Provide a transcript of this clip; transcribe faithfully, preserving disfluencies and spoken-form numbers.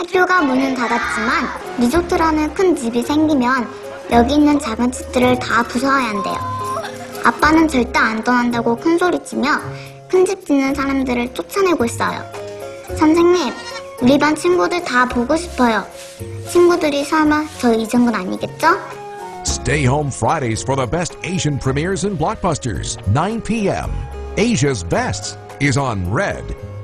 학교가 문은 닫았지만 리조트라는 큰 집이 생기면 여기 있는 작은 집들을 다 부숴야 한대요. 아빠는 절대 안 떠난다고 큰소리치며 큰 집 짓는 사람들을 쫓아내고 있어요. 선생님, 우리 반 친구들 다 보고 싶어요. 친구들이 설마 저 잊은 건 아니겠죠? Stay home Fridays for the best Asian premieres and blockbusters, nine p m Asia's Best is on Red.